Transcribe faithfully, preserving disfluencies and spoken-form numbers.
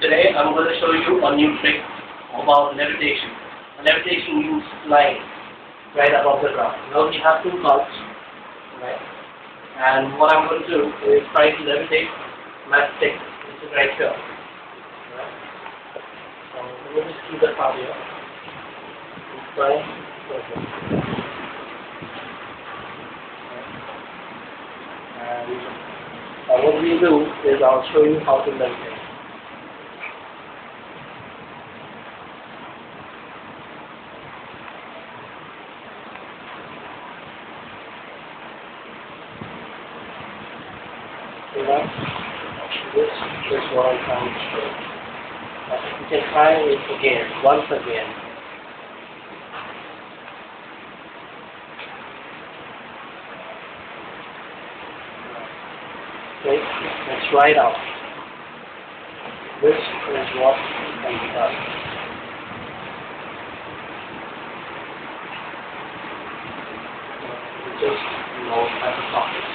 Today I'm going to show you a new trick about levitation. Levitation means flying right above the ground. Now we have two cards, right? And what I'm going to do is try to levitate Matchstick, which is right here. Right? So let me just keep the card here. Try. Okay. And uh, what we do is I'll show you how to levitate. This is what I'm trying to show. Uh, you can try it again, once again. Okay, let's try it out. This is what can be done. Just know at the top.